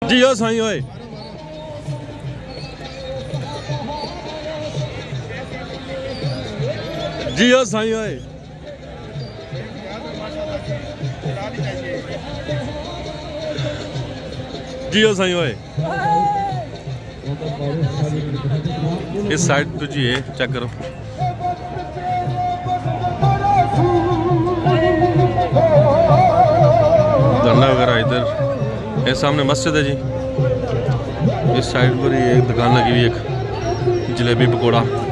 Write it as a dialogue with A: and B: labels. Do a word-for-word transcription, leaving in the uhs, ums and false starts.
A: जी ओ साईं ओए जी ओ साईं ओए जी ओ साईं ओए इस साइड तो जी है, चेक करो। धरना वगैरह इधर, इस सामने मस्जिद है जी। इस साइड पर ही एक दुकान लगी हुई, एक जलेबी पकौड़ा।